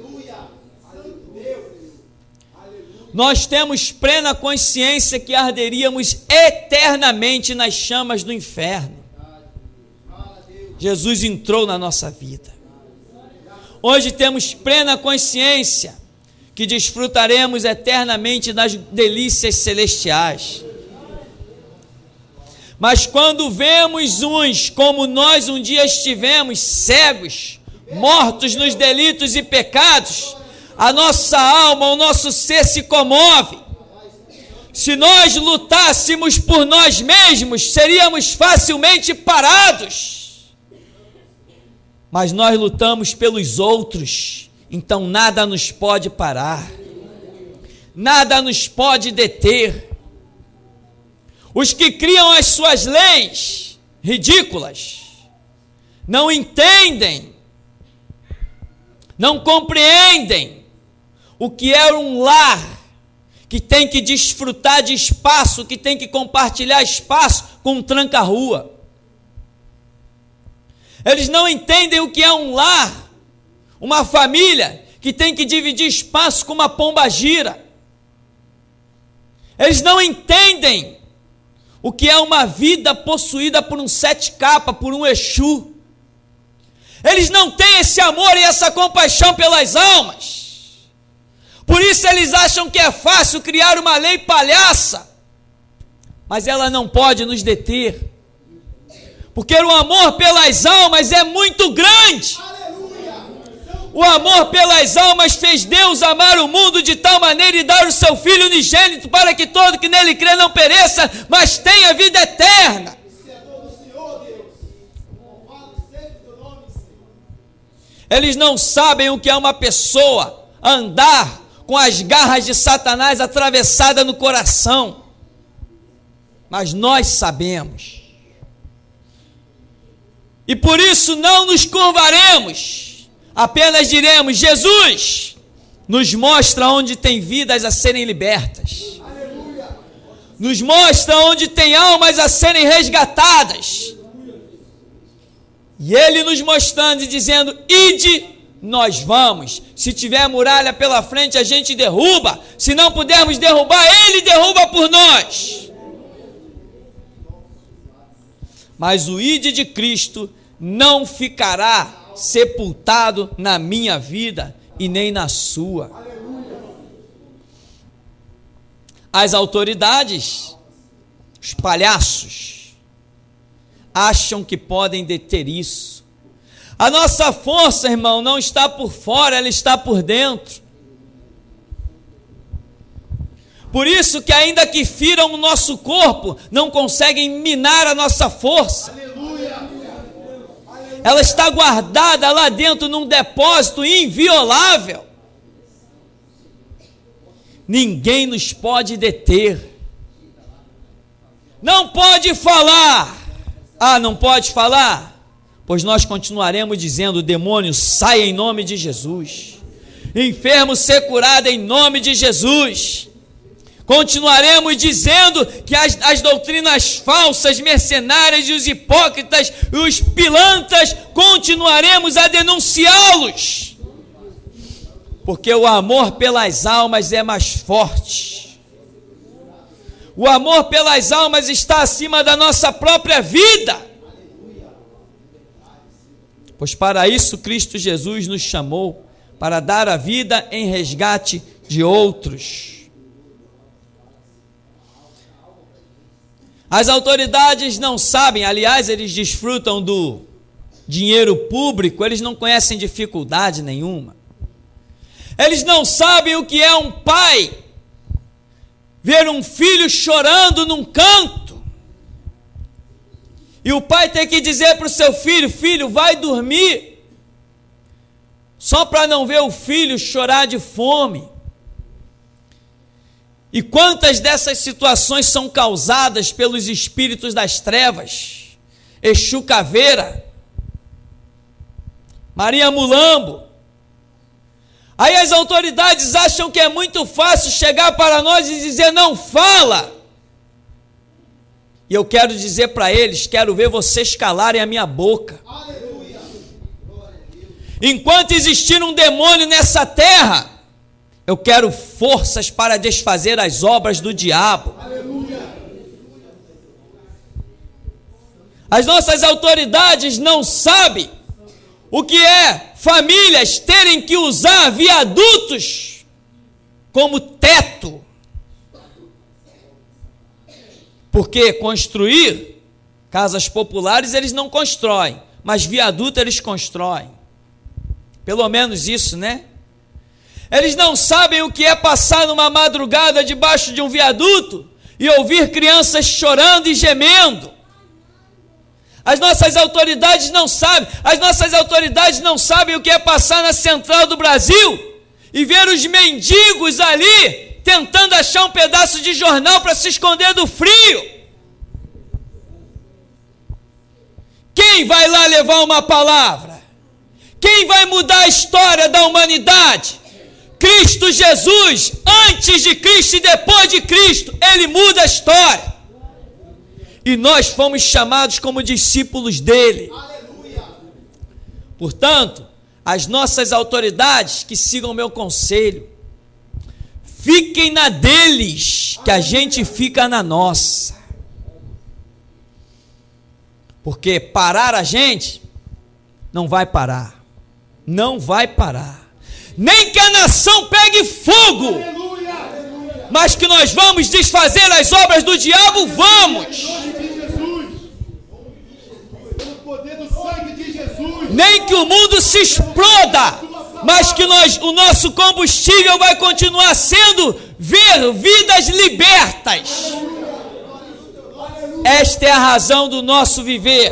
Nós temos plena consciência que arderíamos eternamente nas chamas do inferno. Jesus entrou na nossa vida. Hoje temos plena consciência que desfrutaremos eternamente das delícias celestiais. Mas quando vemos uns como nós um dia estivemos, cegos, mortos nos delitos e pecados, a nossa alma, o nosso ser se comove. Se nós lutássemos por nós mesmos, seríamos facilmente parados. Mas nós lutamos pelos outros, então nada nos pode parar, nada nos pode deter. Os que criam as suas leis ridículas, não entendem, não compreendem o que é um lar que tem que desfrutar de espaço, que tem que compartilhar espaço com um tranca-rua. Eles não entendem o que é um lar, uma família que tem que dividir espaço com uma pombagira. Eles não entendem o que é uma vida possuída por um sete capa, por um Exu. Eles não têm esse amor e essa compaixão pelas almas. Por isso eles acham que é fácil criar uma lei palhaça, mas ela não pode nos deter, porque o amor pelas almas é muito grande. O amor pelas almas fez Deus amar o mundo de tal maneira e dar o seu Filho unigênito para que todo que nele crê não pereça, mas tenha vida eterna. Eles não sabem o que é uma pessoa andar com as garras de Satanás atravessada no coração, mas nós sabemos, e por isso não nos curvaremos, apenas diremos: Jesus, nos mostra onde tem vidas a serem libertas, nos mostra onde tem almas a serem resgatadas, e Ele nos mostrando e dizendo: ide, nós vamos. Se tiver muralha pela frente, a gente derruba. Se não pudermos derrubar, Ele derruba por nós. Mas o ide de Cristo não ficará sepultado na minha vida e nem na sua. As autoridades, os palhaços, acham que podem deter isso. A nossa força, irmão, não está por fora, ela está por dentro. Por isso que ainda que firam o nosso corpo, não conseguem minar a nossa força. Ela está guardada lá dentro num depósito inviolável. Ninguém nos pode deter. Não pode falar. Ah, não pode falar? Pois nós continuaremos dizendo: demônio, saia em nome de Jesus. Enfermo, ser curado em nome de Jesus. Continuaremos dizendo que as doutrinas falsas, mercenárias e os hipócritas e os pilantras, continuaremos a denunciá-los. Porque o amor pelas almas é mais forte. O amor pelas almas está acima da nossa própria vida. Pois para isso Cristo Jesus nos chamou, para dar a vida em resgate de outros. As autoridades não sabem, aliás, eles desfrutam do dinheiro público, eles não conhecem dificuldade nenhuma. Eles não sabem o que é um pai ver um filho chorando num canto, e o pai tem que dizer para o seu filho: filho, vai dormir, só para não ver o filho chorar de fome. E quantas dessas situações são causadas pelos espíritos das trevas? Exu Caveira, Maria Mulambo. Aí as autoridades acham que é muito fácil chegar para nós e dizer: não fala. E eu quero dizer para eles: quero ver vocês calarem a minha boca. Aleluia. Enquanto existir um demônio nessa terra, eu quero forças para desfazer as obras do diabo. Aleluia. As nossas autoridades não sabem o que é famílias terem que usar viadutos como teto. Porque construir casas populares eles não constroem, mas viaduto eles constroem. Pelo menos isso, né? Eles não sabem o que é passar numa madrugada debaixo de um viaduto e ouvir crianças chorando e gemendo. As nossas autoridades não sabem o que é passar na Central do Brasil e ver os mendigos ali tentando achar um pedaço de jornal para se esconder do frio. Quem vai lá levar uma palavra? Quem vai mudar a história da humanidade? Cristo Jesus, antes de Cristo e depois de Cristo, Ele muda a história. E nós fomos chamados como discípulos dele. Aleluia. Portanto, as nossas autoridades que sigam o meu conselho, fiquem na deles, que a gente fica na nossa. Porque parar a gente não vai parar. Não vai parar. Nem que a nação pegue fogo. Aleluia. Aleluia. Mas que nós vamos desfazer as obras do diabo, vamos. Pelo poder do sangue de Jesus. Nem que o mundo se exploda, mas que o nosso combustível vai continuar sendo ver vidas libertas. Esta é a razão do nosso viver.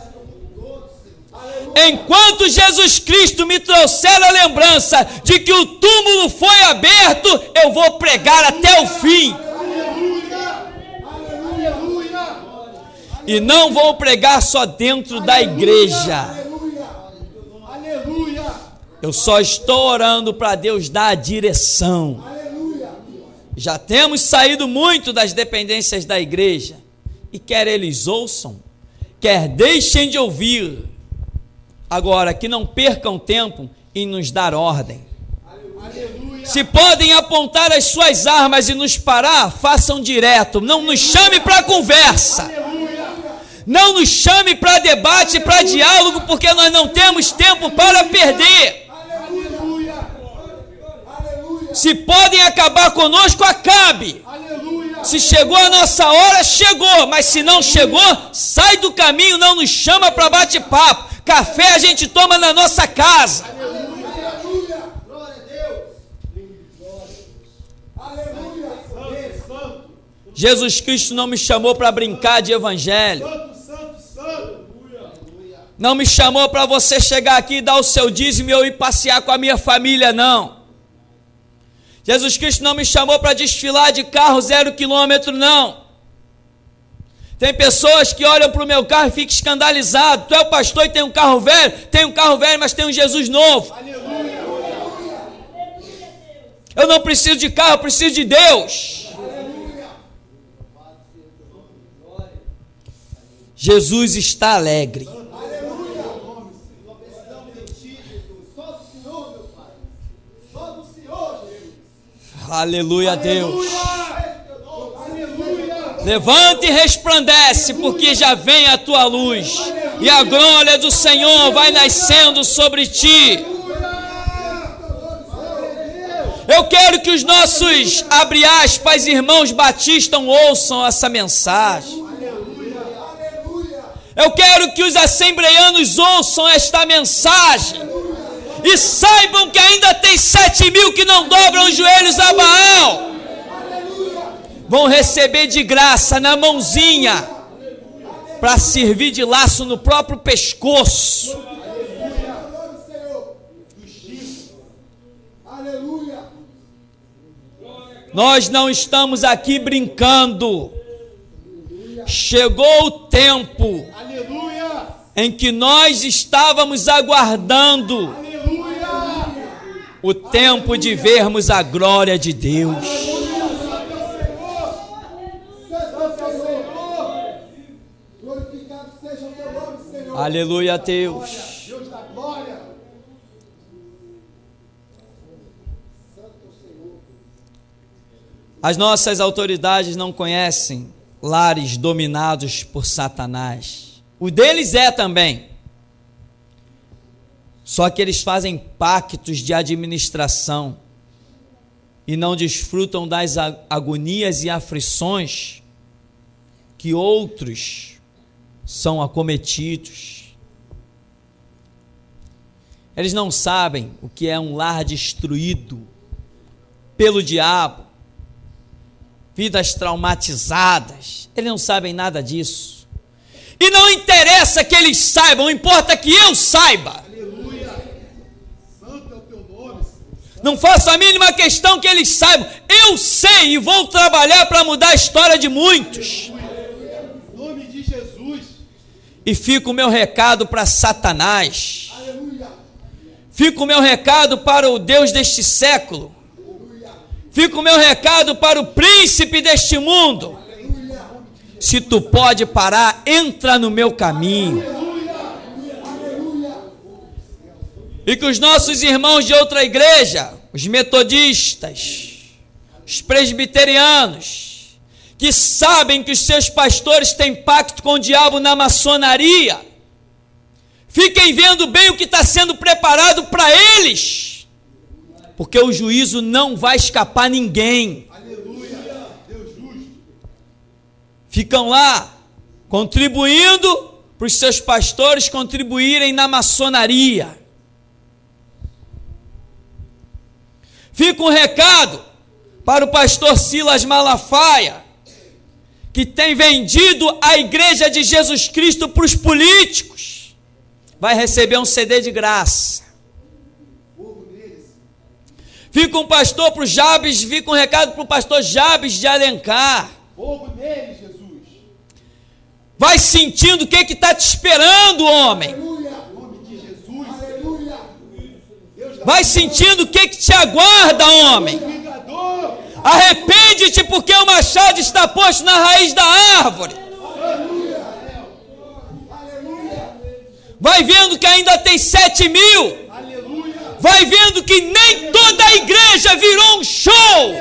Enquanto Jesus Cristo me trouxer a lembrança de que o túmulo foi aberto, eu vou pregar até o fim. E não vou pregar só dentro da igreja. Eu só estou orando para Deus dar a direção. Já temos saído muito das dependências da igreja. E quer eles ouçam, quer deixem de ouvir. Agora, que não percam tempo em nos dar ordem. Se podem apontar as suas armas e nos parar, façam direto. Não nos chame para conversa. Não nos chame para debate, para diálogo, porque nós não temos tempo para perder. Se podem acabar conosco, acabe. Se chegou a nossa hora, chegou. Mas se não chegou, sai do caminho, não nos chama para bate-papo. Café a gente toma na nossa casa. Jesus Cristo não me chamou para brincar de evangelho. Não me chamou para você chegar aqui e dar o seu dízimo e eu ir passear com a minha família, não. Jesus Cristo não me chamou para desfilar de carro 0 quilômetro, não. Tem pessoas que olham para o meu carro e ficam escandalizados. Tu é o pastor e tem um carro velho? Tem um carro velho, mas tem um Jesus novo. Eu não preciso de carro, eu preciso de Deus. Jesus está alegre. Aleluia a Deus. Levanta e resplandece, porque já vem a tua luz, e a glória do Senhor vai nascendo sobre ti. Eu quero que os nossos, abre aspas, irmãos batistas ouçam essa mensagem. Eu quero que os assembleianos ouçam esta mensagem e saibam que ainda tem 7.000 que não dobram os joelhos a Baal. Vão receber de graça na mãozinha para servir de laço no próprio pescoço. Nós não estamos aqui brincando. Chegou o tempo em que nós estávamos aguardando o tempo de vermos a glória de Deus. Aleluia a Deus. Deus da glória. As nossas autoridades não conhecem lares dominados por Satanás. O deles é também. Só que eles fazem pactos de administração e não desfrutam das agonias e aflições que outros são acometidos. Eles não sabem o que é um lar destruído pelo diabo, vidas traumatizadas. Eles não sabem nada disso. E não interessa que eles saibam, importa que eu saiba. Aleluia. Santo é o teu nome. Não faço a mínima questão que eles saibam. Eu sei e vou trabalhar para mudar a história de muitos. Em nome de Jesus. E fica o meu recado para Satanás. Aleluia. Fica o meu recado para o Deus deste século. Fica o meu recado para o príncipe deste mundo. Se tu pode parar, entra no meu caminho. E que os nossos irmãos de outra igreja, os metodistas, os presbiterianos, que sabem que os seus pastores têm pacto com o diabo na maçonaria, fiquem vendo bem o que está sendo preparado para eles, porque o juízo não vai escapar ninguém. Aleluia. Deus justo. Ficam lá contribuindo para os seus pastores contribuírem na maçonaria. Fica um recado para o pastor Silas Malafaia, que tem vendido a igreja de Jesus Cristo para os políticos. Vai receber um CD de graça. Fica um pastor para o Jabes, fica um recado para o pastor Jabes de Alencar. Fogo nele, Jesus. Vai sentindo o que está te esperando, homem. Aleluia. Em nome de Jesus. Aleluia. Deus da Vai sentindo o que te aguarda, homem. Vingador. Arrepende-te, porque o machado está posto na raiz da árvore. Aleluia. Aleluia. Vai vendo que ainda tem 7.000. Aleluia. Vai vendo que nem toda a igreja virou um show.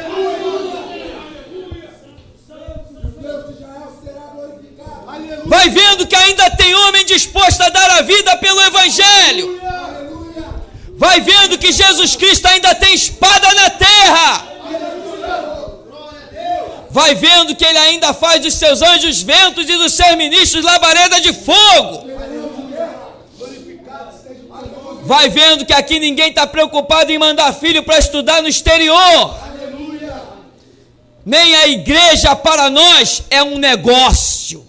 Deus de Israel será glorificado. Aleluia. Vai vendo que ainda tem homem disposto a dar a vida pelo evangelho. Aleluia. Vai vendo que Jesus Cristo ainda tem espada na terra. Glória a Deus. Vai vendo que ele ainda faz dos seus anjos ventos e dos seus ministros labareda de fogo. Glorificado seja o teu nome. Vai vendo que aqui ninguém está preocupado em mandar filho para estudar no exterior. Aleluia. Nem a igreja para nós é um negócio,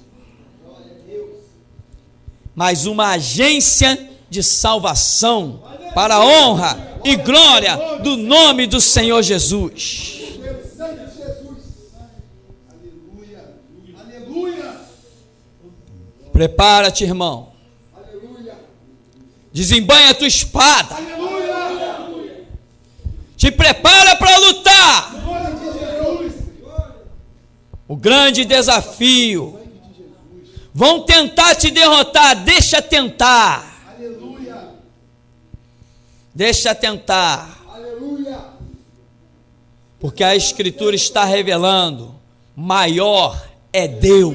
mas uma agência de salvação para a honra e glória do nome do Senhor Jesus. Pelo sangue de Jesus. Aleluia. Aleluia. Prepara-te, irmão. Aleluia. Desembanha a tua espada. Aleluia. Te prepara para lutar. Glória de Jesus. O grande desafio. Vão tentar te derrotar. Deixa tentar. Aleluia. Deixa tentar. Aleluia. Porque a Escritura está revelando: maior é Deus.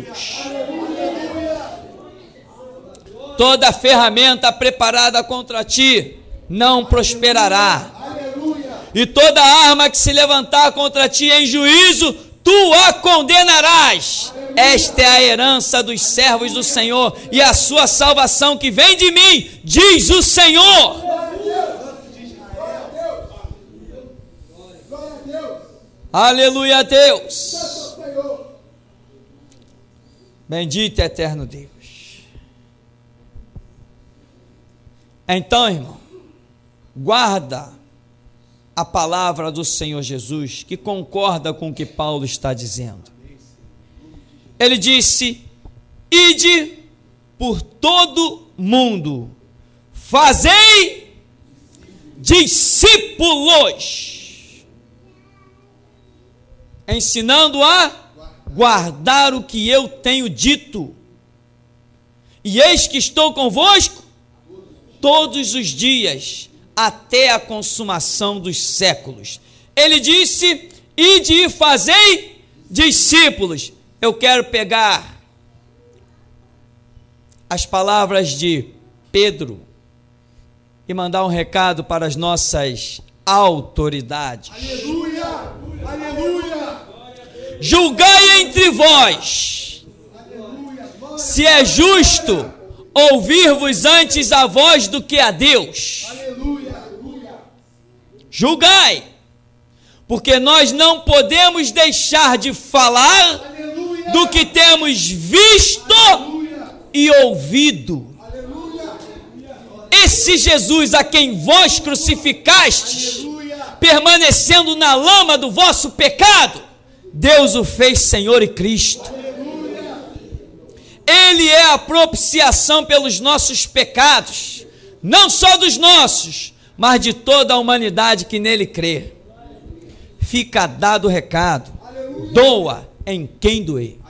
Toda ferramenta preparada contra ti não prosperará. Aleluia. E toda arma que se levantar contra ti em juízo, tu a condenarás. Esta é a herança dos servos do Senhor e a sua salvação que vem de mim, diz o Senhor. Glória a Deus. Aleluia a Deus. Santo é o Senhor. Bendito é eterno Deus. Então, irmão, guarda a palavra do Senhor Jesus, que concorda com o que Paulo está dizendo. Ele disse: ide por todo mundo. Fazei discípulos, ensinando a guardar o que eu tenho dito. E eis que estou convosco todos os dias, até a consumação dos séculos. Ele disse: ide e fazei discípulos. Eu quero pegar as palavras de Pedro e mandar um recado para as nossas autoridades. Aleluia! Aleluia! Julgai entre vós, se é justo ouvir-vos antes a voz do que a Deus. Aleluia! Julgai, porque nós não podemos deixar de falar Aleluia! do que temos visto e ouvido. Esse Jesus a quem vós crucificastes, permanecendo na lama do vosso pecado, Deus o fez Senhor e Cristo. Ele é a propiciação pelos nossos pecados, não só dos nossos, mas de toda a humanidade que nele crê. Fica dado o recado, doa em quem doer.